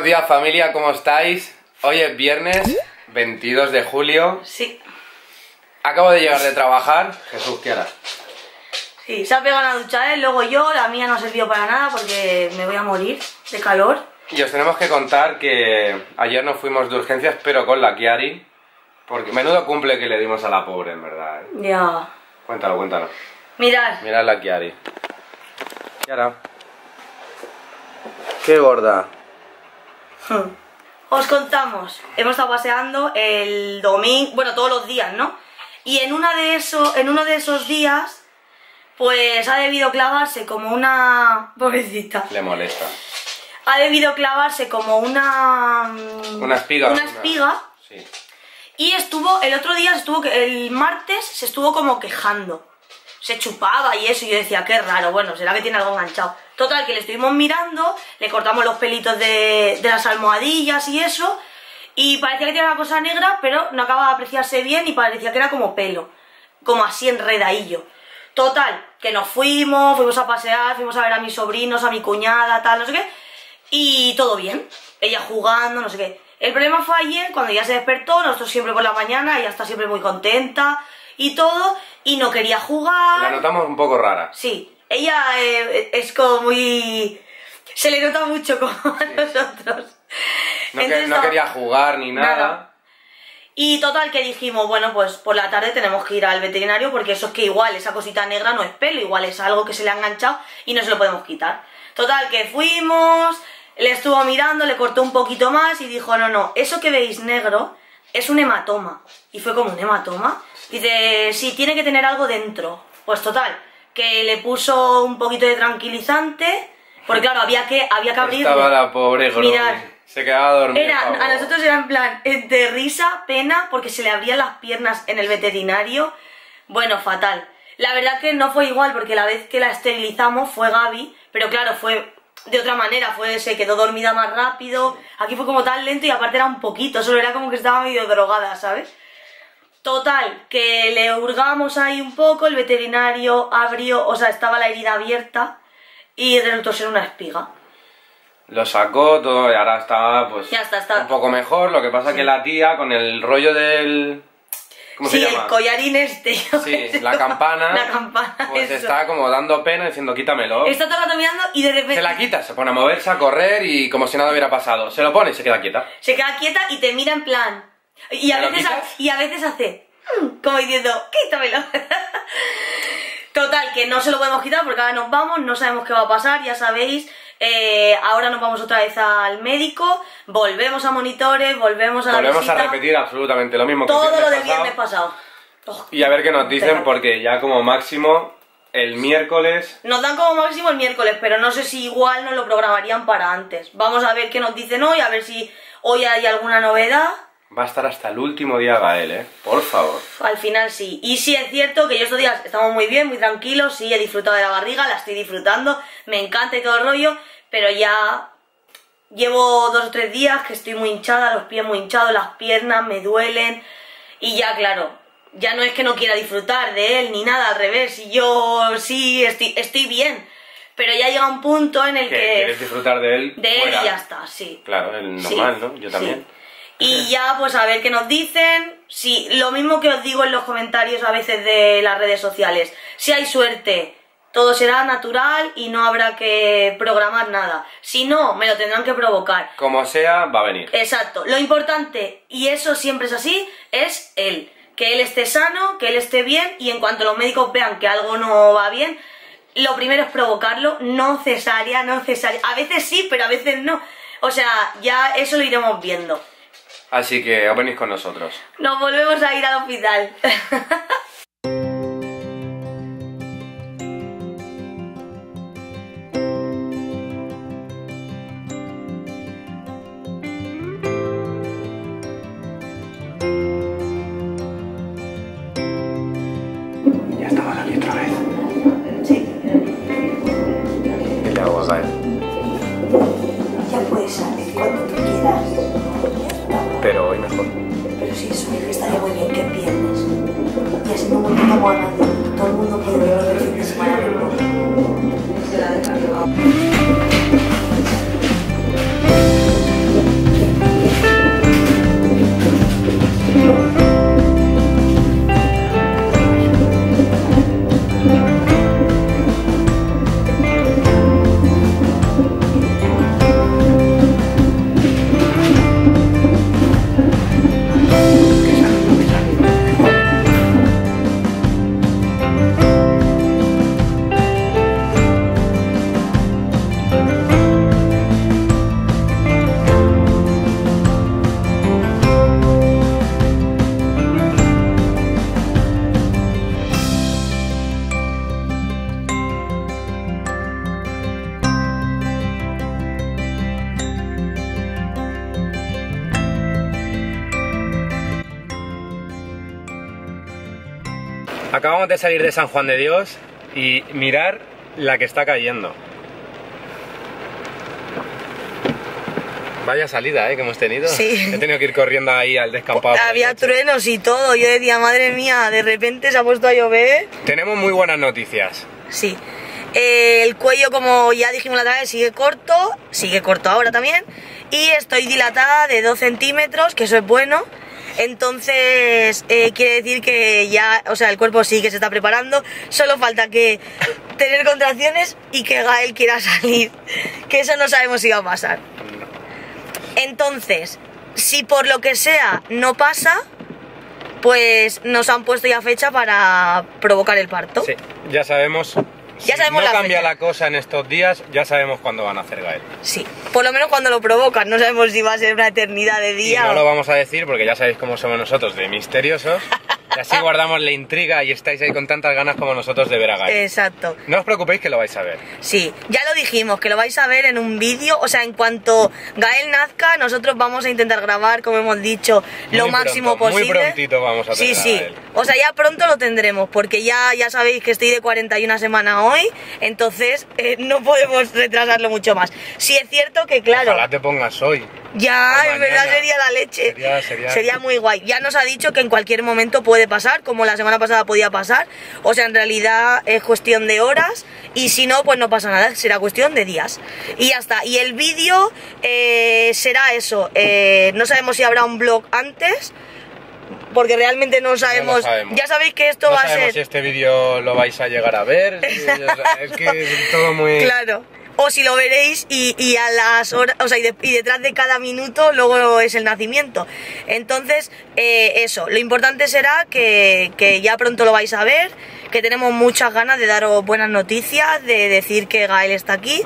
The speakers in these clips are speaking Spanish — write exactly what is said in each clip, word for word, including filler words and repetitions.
Buenos días, familia, ¿cómo estáis? Hoy es viernes veintidós de julio. Sí. Acabo de llegar de trabajar. Jesús, ¿qué harás? Sí, se ha pegado una ducha él, luego yo, la mía no sirvió para nada porque me voy a morir de calor. Y os tenemos que contar que ayer nos fuimos de urgencias, pero con la Kiari. Porque menudo cumple que le dimos a la pobre, en verdad, ¿eh? Ya. Cuéntalo, cuéntalo. Mirad. Mirad la Kiari. Kiara. Qué gorda. Os contamos, hemos estado paseando el domingo, bueno, todos los días, ¿no? Y en, una de esos, en uno de esos días, pues ha debido clavarse como una... pobrecita. Le molesta. Ha debido clavarse como una... Una espiga. Una espiga. Una... Sí. Y estuvo, el otro día, se estuvo, el martes, se estuvo como quejando. Se chupaba y eso, y yo decía, qué raro, bueno, será que tiene algo enganchado. Total, que le estuvimos mirando, le cortamos los pelitos de, de las almohadillas y eso, y parecía que tenía una cosa negra, pero no acababa de apreciarse bien y parecía que era como pelo, como así enredadillo. Total, que nos fuimos, fuimos a pasear, fuimos a ver a mis sobrinos, a mi cuñada, tal, no sé qué, y todo bien, ella jugando, no sé qué. El problema fue ayer, cuando ella se despertó, nosotros siempre por la mañana, ella está siempre muy contenta y todo, y no quería jugar. La notamos un poco rara. Sí, ella eh, es como muy... se le nota mucho como a nosotros. No, que, no quería jugar ni nada. nada. Y total que dijimos, bueno, pues por la tarde tenemos que ir al veterinario porque eso es que igual esa cosita negra no es pelo, igual es algo que se le ha enganchado y no se lo podemos quitar. Total que fuimos, le estuvo mirando, le cortó un poquito más y dijo, no, no, eso que veis negro es un hematoma. Y fue como un hematoma. Dice, sí, tiene que tener algo dentro. Pues total, que le puso un poquito de tranquilizante, porque claro, había que, había que abrirle. Estaba la pobre Gromi. Mirad, se quedaba dormida. Era, a nosotros era en plan de risa, pena, porque se le abrían las piernas en el veterinario. Bueno, fatal. La verdad que no fue igual, porque la vez que la esterilizamos fue Gaby, pero claro, fue de otra manera, fue, se quedó dormida más rápido. Aquí fue como tan lento y aparte era un poquito, solo era como que estaba medio drogada, ¿sabes? Total, que le hurgamos ahí un poco, el veterinario abrió, o sea, estaba la herida abierta y resultó ser una espiga. Lo sacó todo y ahora está, pues, ya está, está. un poco mejor, lo que pasa sí. que la tía con el rollo del... ¿Cómo sí, se llama? El collarín este. Sí, la campana, la campana, pues eso. Está como dando pena diciendo quítamelo. Está todo el rato mirando y de repente... Se la quita, se pone a moverse, a correr y como si nada hubiera pasado. Se lo pone y se queda quieta. Se queda quieta y te mira en plan... Y a, veces, y a veces hace... como diciendo, quítamelo. Total, que no se lo podemos quitar porque ahora nos vamos, no sabemos qué va a pasar, ya sabéis. Eh, ahora nos vamos otra vez al médico, volvemos a monitores, volvemos a volvemos la visita. a repetir absolutamente lo mismo que todo el viernes lo del pasado. viernes pasado. Oh, y a ver qué nos dicen, porque ya como máximo el miércoles... Nos dan como máximo el miércoles, pero no sé si igual nos lo programarían para antes. Vamos a ver qué nos dicen hoy, a ver si hoy hay alguna novedad. Va a estar hasta el último día Gael, ¿eh? Por favor. Al final sí. Y sí es cierto que yo estos días estamos muy bien, muy tranquilos, sí he disfrutado de la barriga, la estoy disfrutando, me encanta y todo el rollo, pero ya llevo dos o tres días que estoy muy hinchada, los pies muy hinchados, las piernas me duelen y ya claro, ya no es que no quiera disfrutar de él ni nada, al revés, y yo sí estoy, estoy bien. Pero ya llega un punto en el ¿Qué, que... ¿Quieres disfrutar de él? De fuera? él y ya está, sí. Claro, el normal, sí, ¿no? Yo también. Sí. Y ya, pues a ver qué nos dicen. Sí, lo mismo que os digo en los comentarios a veces de las redes sociales. Si hay suerte, todo será natural y no habrá que programar nada. Si no, me lo tendrán que provocar. Como sea, va a venir. Exacto. Lo importante, y eso siempre es así, es él. Que él esté sano, que él esté bien, y en cuanto los médicos vean que algo no va bien, lo primero es provocarlo, no cesárea, no cesárea. A veces sí, pero a veces no. O sea, ya eso lo iremos viendo. Así que os venís con nosotros. Nos volvemos a ir al hospital. Ya estamos aquí otra vez. Sí. ¿Qué le hago a Gael? Ya puedes salir cuando tú quieras. Pero hoy mejor. Pero sí, eso estaría muy bien que empieces. Y así no me estamos hablando. Todo el mundo puede ver el fin de semana. Se la deja. Acabamos de salir de San Juan de Dios y mirar la que está cayendo. Vaya salida, ¿eh? Que hemos tenido. Sí. He tenido que ir corriendo ahí al descampado. Había truenos y todo. Yo decía, madre mía, de repente se ha puesto a llover. Tenemos muy buenas noticias. Sí. Eh, el cuello, como ya dijimos la otra vez, sigue corto. Sigue corto ahora también. Y estoy dilatada de dos centímetros, que eso es bueno. Entonces, eh, quiere decir que ya, o sea, el cuerpo sí que se está preparando. Solo falta que tener contracciones y que Gael quiera salir. Que eso no sabemos si va a pasar. Entonces, si por lo que sea no pasa, pues nos han puesto ya fecha para provocar el parto. Sí, ya sabemos. Ya sabemos si no la cambia fecha. la cosa en estos días, ya sabemos cuándo van a hacer Gael. Sí, por lo menos cuando lo provocan. No sabemos si va a ser una eternidad de Y día. no o... lo vamos a decir porque ya sabéis cómo somos nosotros de misteriosos. Y así guardamos la intriga y estáis ahí con tantas ganas como nosotros de ver a Gael. Exacto. No os preocupéis que lo vais a ver. Sí, ya lo dijimos, que lo vais a ver en un vídeo. O sea, en cuanto Gael nazca, nosotros vamos a intentar grabar, como hemos dicho, lo Muy máximo pronto, posible. Muy prontito vamos a tener Sí, sí. a Gael. O sea, ya pronto lo tendremos, porque ya, ya sabéis que estoy de cuarenta y una semanas hoy, entonces eh, no podemos retrasarlo mucho más. Sí es cierto que, claro... Ojalá te pongas hoy. Ya, O en verdad mañana. sería la leche. Sería- sería- Sería muy guay. Ya nos ha dicho que en cualquier momento puede pasar, como la semana pasada podía pasar. O sea, en realidad es cuestión de horas. Y si no, pues no pasa nada, será cuestión de días. Y ya está. Y el vídeo eh, será eso. Eh, no sabemos si habrá un vlog antes, porque realmente no sabemos. sabemos. Ya sabéis que esto No va a sabemos ser... si este vídeo lo vais a llegar a ver. Es que es todo muy... Claro. O si lo veréis y, y a las horas, o sea, y, de- y detrás de cada minuto luego es el nacimiento. Entonces, eh, eso, lo importante será que, que ya pronto lo vais a ver, que tenemos muchas ganas de daros buenas noticias, de decir que Gael está aquí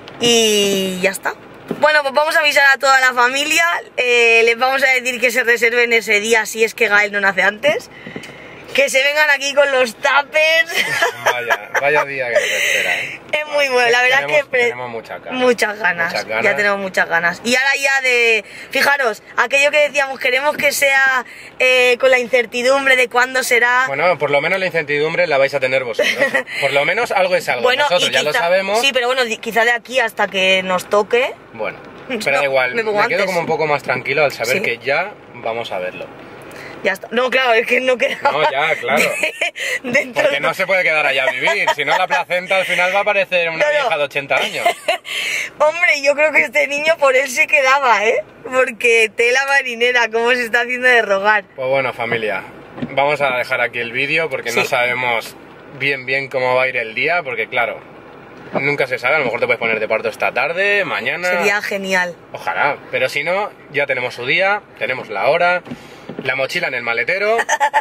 y ya está. Bueno, pues vamos a avisar a toda la familia, eh, les vamos a decir que se reserven ese día si es que Gael no nace antes. Que se vengan aquí con los tuppers. Vaya, vaya día que nos espera. ¿eh? Es muy bueno, la verdad Tenemos- es que pre- tenemos muchas ganas. muchas ganas, Muchas ganas. ya tenemos muchas ganas. Y ahora ya de, fijaros, aquello que decíamos, queremos que sea eh, con la incertidumbre de cuándo será. Bueno, por lo menos la incertidumbre la vais a tener vosotros. Por lo menos algo es algo. Bueno, Nosotros y ya lo quizá- sabemos. Sí, pero bueno, di- quizá de aquí hasta que nos toque. Bueno, No, pero da igual. me Me, pongo quedo antes. como un poco más tranquilo al saber Sí. que ya vamos a verlo. Ya está. No, claro, es que no queda. No, ya, claro. Dentro Porque de- no se puede quedar allá a vivir. Si no, la placenta al final va a parecer una Claro. vieja de ochenta años. Hombre, yo creo que este niño por él se quedaba, ¿eh? Porque tela marinera, cómo se está haciendo de rogar. Pues bueno, familia, vamos a dejar aquí el vídeo porque no Sí. sabemos bien bien cómo va a ir el día, porque claro, nunca se sabe, a lo mejor te puedes poner de parto esta tarde, mañana... Sería genial. Ojalá, pero si no, ya tenemos su día, tenemos la hora, la mochila en el maletero.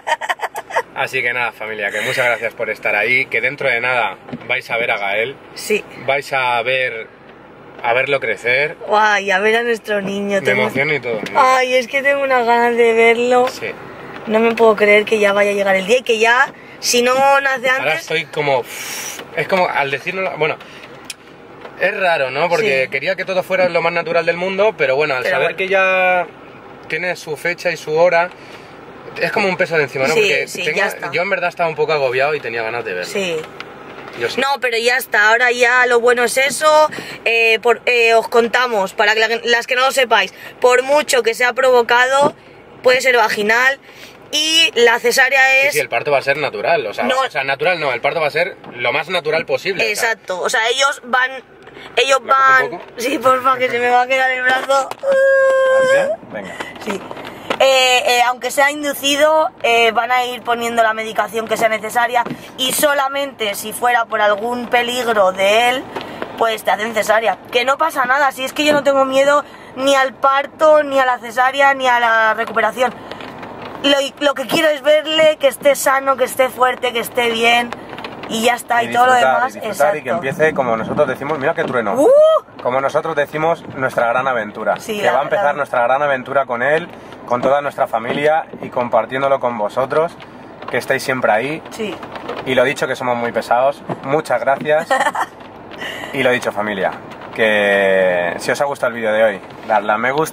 Así que nada, familia, que muchas gracias por estar ahí, que dentro de nada vais a ver a Gael, Sí. vais a ver a verlo crecer, Guay, a ver a nuestro niño. me tengo- emociono y todo. Ay, es que tengo unas ganas de verlo. Sí. No me puedo creer que ya vaya a llegar el día y que ya, si no nace Ahora antes... estoy como... Es como, al decirlo... Bueno, es raro, ¿no? Porque Sí. quería que todo fuera lo más natural del mundo, pero bueno, al Pero saber bueno. que ya tiene su fecha y su hora, es como un peso de encima, ¿no? Sí, Porque sí, tengo- ya está. yo en verdad estaba un poco agobiado y tenía ganas de verlo. Sí. Yo sí. No, pero ya está, ahora ya lo bueno es eso, eh, por- eh, os contamos, para que la- las que no lo sepáis, por mucho que sea provocado, puede ser vaginal y la cesárea Sí, es... sí, el parto va a ser natural, o sea, No. o sea, natural no, el parto va a ser lo más natural posible. o sea, Exacto, o sea, ellos van... Ellos ¿Me cojo van... un poco? Sí, porfa, que se me va a quedar el brazo. ¿así? Venga. Sí. Eh, eh, aunque sea inducido, eh, van a ir poniendo la medicación que sea necesaria y solamente si fuera por algún peligro de él, pues te hacen cesárea. Que no pasa nada, si es que yo no tengo miedo ni al parto, ni a la cesárea, ni a la recuperación. Lo, lo que quiero es verle que esté sano, que esté fuerte, que esté bien y ya está, y, todo lo demás, y disfrutar y que exacto. empiece como nosotros decimos, mira qué trueno. ¡Uh! Como nosotros decimos, nuestra gran aventura. Sí, que la- va a empezar la- nuestra gran aventura con él, con toda nuestra familia y compartiéndolo con vosotros, que estáis siempre ahí. Sí. Y lo dicho, que somos muy pesados. Muchas gracias. Y lo dicho, familia, que si os ha gustado el vídeo de hoy, dadle a me gusta,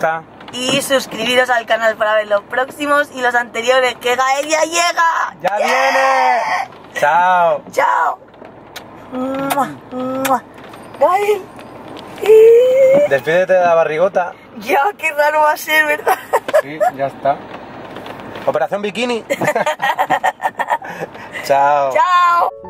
y suscribiros al canal para ver los próximos y los anteriores, que Gael ya llega. ¡Ya viene! ¡Chao! ¡Chao! ¡Mua, mua! Gael. Despídete de la barrigota. Ya, qué raro va a ser, ¿verdad? Sí, ya está. Operación bikini. Chao. ¡Chao!